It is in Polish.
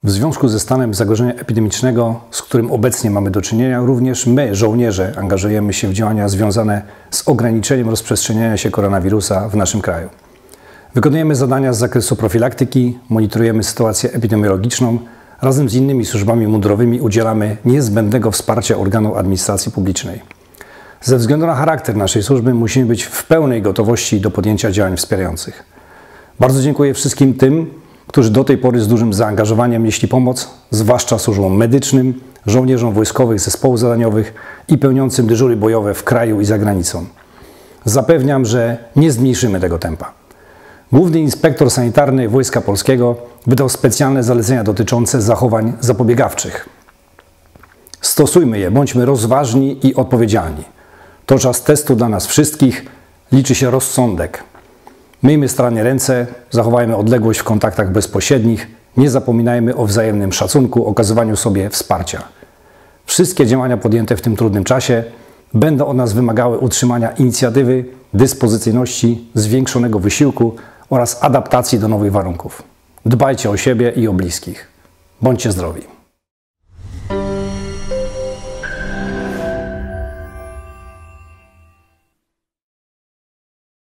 W związku ze stanem zagrożenia epidemicznego, z którym obecnie mamy do czynienia, również my, żołnierze, angażujemy się w działania związane z ograniczeniem rozprzestrzeniania się koronawirusa w naszym kraju. Wykonujemy zadania z zakresu profilaktyki, monitorujemy sytuację epidemiologiczną, razem z innymi służbami mundurowymi udzielamy niezbędnego wsparcia organom administracji publicznej. Ze względu na charakter naszej służby musimy być w pełnej gotowości do podjęcia działań wspierających. Bardzo dziękuję wszystkim tym, którzy do tej pory z dużym zaangażowaniem nieśli pomoc, zwłaszcza służbom medycznym, żołnierzom wojskowych zespołów zadaniowych i pełniącym dyżury bojowe w kraju i za granicą. Zapewniam, że nie zmniejszymy tego tempa. Główny inspektor sanitarny Wojska Polskiego wydał specjalne zalecenia dotyczące zachowań zapobiegawczych. Stosujmy je, bądźmy rozważni i odpowiedzialni. To czas testu dla nas wszystkich, liczy się rozsądek. Myjmy starannie ręce, zachowajmy odległość w kontaktach bezpośrednich, nie zapominajmy o wzajemnym szacunku, okazywaniu sobie wsparcia. Wszystkie działania podjęte w tym trudnym czasie będą od nas wymagały utrzymania inicjatywy, dyspozycyjności, zwiększonego wysiłku oraz adaptacji do nowych warunków. Dbajcie o siebie i o bliskich. Bądźcie zdrowi.